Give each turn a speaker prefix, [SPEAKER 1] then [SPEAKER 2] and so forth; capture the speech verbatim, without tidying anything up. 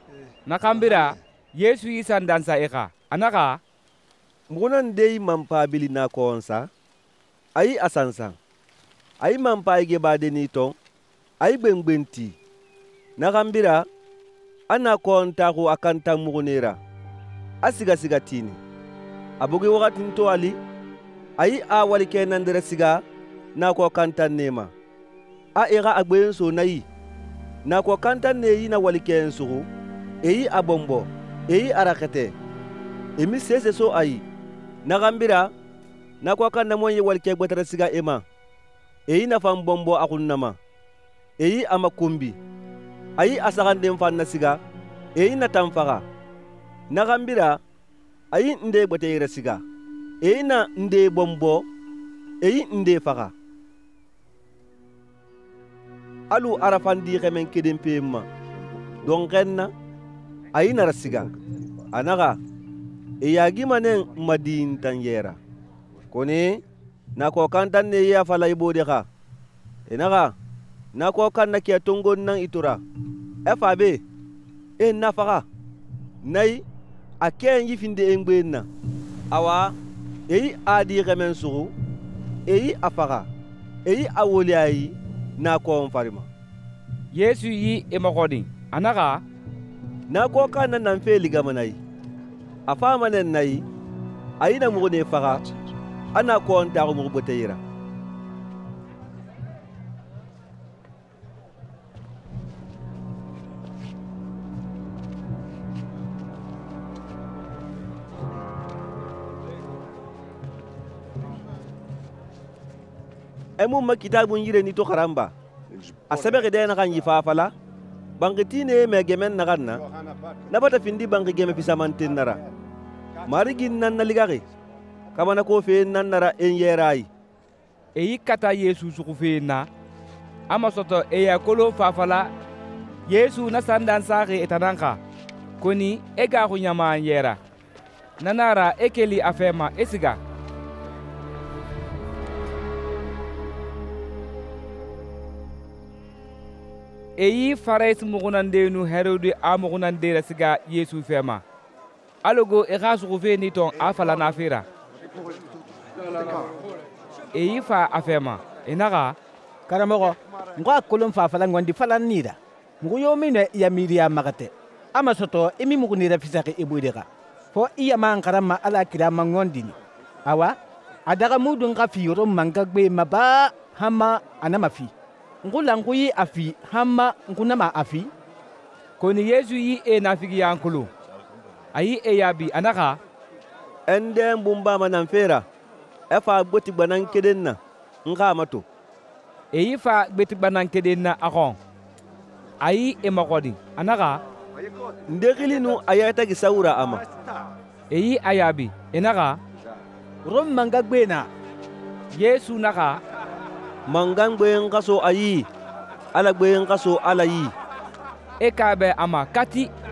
[SPEAKER 1] nakambira Yesu yi sandansa eka anaka
[SPEAKER 2] mugunan dei mampabili na konsa ayi asansan ayi mampa ige badeni ton ayi gbengbenti nakambira ana konta ko akanta mugunera asiga siga tini abugi wakati nto ali ayi a wali kenan dere siga na ko kanta nema a ira agben so nayi na ko kanta neyi na wali ken so eyi abombo eyi arakete emi sese so ayi nakambira na ko kan namon ye wali ke gbetara siga ema eyi na fam bombo akunnama eyi amakumbi ayi asagan dem fan na siga eyi na tamfaga nakambira ayi nde gbete ira siga eyi na nde bombo eyi nde faga alu arafandi kemen keden pemma don kenna ayi na rasiga anaga eyagi manen madin tanyera kone na ko kantan ne ya fala ibode ka enaga na ko kan na ke tongon nan itura efabe en nafaga nay aken yifinde engbenna awa eyi adi kemen suru eyi afaga eyi awoli ayi na ko farima
[SPEAKER 1] Yesu yi emakodi anaka
[SPEAKER 2] na ko kan nan fe ligamanai afama nen nay ayina mugune faga ana ko nta ko muguteyira emu ma kitabun yire ni to karamba asabe gede na kan yifa fala bangitine me gemen na ganna na bata findi bangi geme fisamantin nara marigin nan na ligari kamana ko fe nan nara en yerai
[SPEAKER 1] eyi kata Yesu suku fe na ama soto eya kolo fafala Yesu na sandansa ke etananka koni ega ko nyama yera nanara ekeli afema esiga eyi farais mugunandenu herode amugunande rasiga Yesu fema alogo e khasugo fe ni ton afala na fira eyi fa afema enaga
[SPEAKER 3] karamogo ngwa kolon fa fala ngondi fala nida nguyo mine ya miria magate ama soto emi mugunira fisake ebudega fo iya man karama ala kira mangondini awa adaga mudun ka fiyoro mangagbe maba hama anama fi ngula nguyi afi hama ngunama afi
[SPEAKER 1] koni Yesu yi e nafigi yankulu ayi e yabi anaka
[SPEAKER 2] ende mbumba manan fera efa boti banan kedenna nga mato
[SPEAKER 1] eyi fa beti banan kedenna akon ayi e makodi anaka
[SPEAKER 2] ndegilinu ayata gisaura ama
[SPEAKER 1] eyi ayabi enaka
[SPEAKER 3] rom mangagbena
[SPEAKER 1] Yesu naka
[SPEAKER 2] mangan gben kaso ayi ala gben kaso ala yi
[SPEAKER 1] ekabe ama kati